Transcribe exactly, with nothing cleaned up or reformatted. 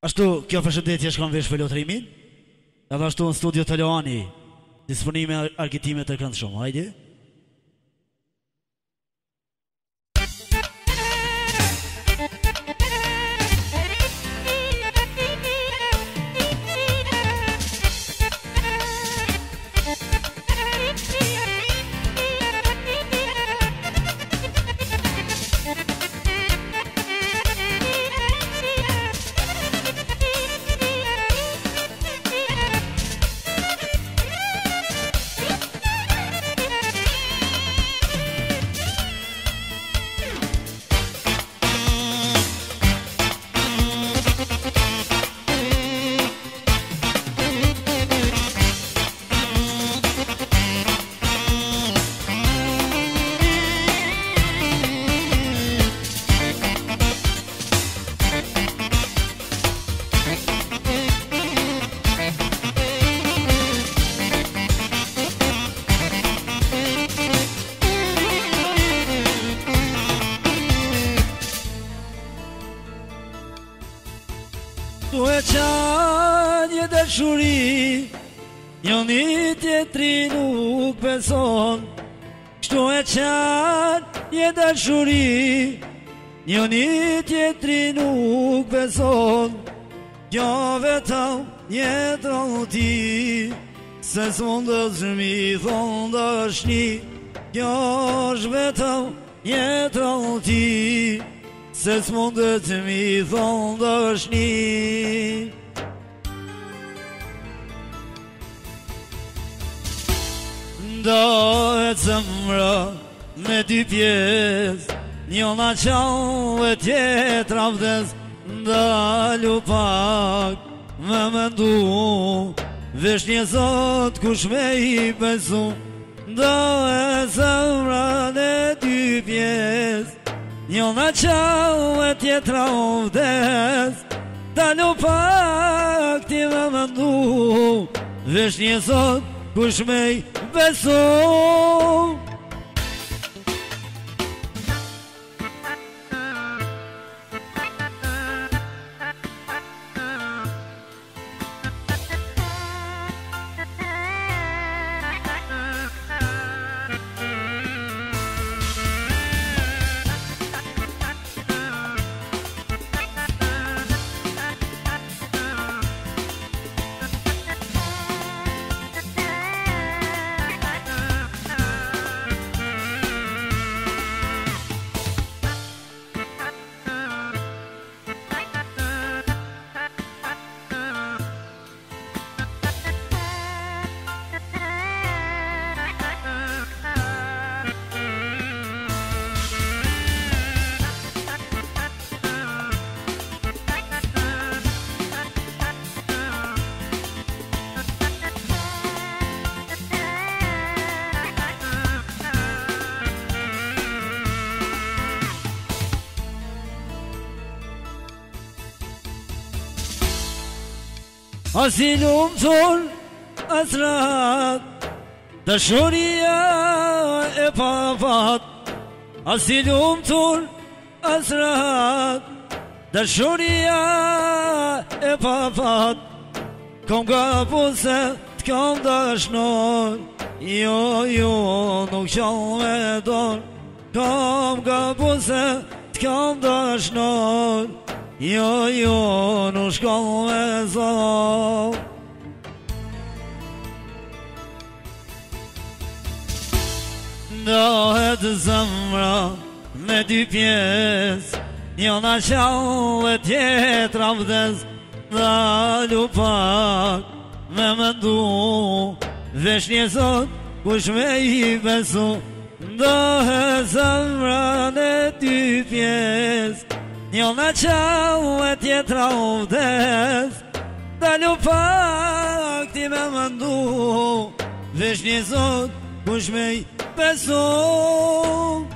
Ashtu, kjo përshëndetje shkon vesh për lotrimin. Edhe ashtu në studio të Loani, disponime arkitimet të këndë shumë. Hajde. Tu e qanë një dërshuri, një një tjetri nuk beson. Kështu e qanë një dërshuri, një një tjetri nuk beson. Kjo vetëm një troti, se s'mundës mi thonë dëshni. Kjo është vetëm një troti, se s'mundet mi thonë dëshni. Ndahet zemra me dy pjesë, njona qau e tjetra vdes. Ndalu pak me mendu, vesh një zot kush me i besu. Ndahet zemra me dy pjesë, njona qau e tjetra u vdes. Dalu pak ti me mendu, vesh një zot kush me i besu. As i lumëtur, as rahat, dëshuria e papat. As i lumëtur, as rahat, dëshuria e papat. Kom gabu se t'kam dëshnor, jo, jo, nuk qam e dor. Kom gabu se t'kam dëshnor, jo, jo, nuk shkon me zon. Ndahet zemra me dy pjesë, njona qau e tjetra vdes. Dalu pak me mendu, vesh një zot kush me i besu. Ndahet zemra me dy pjesë, njona qau e tjetra u vdes. Dalu pak ti me mendu, vesh një zot kush me i besu.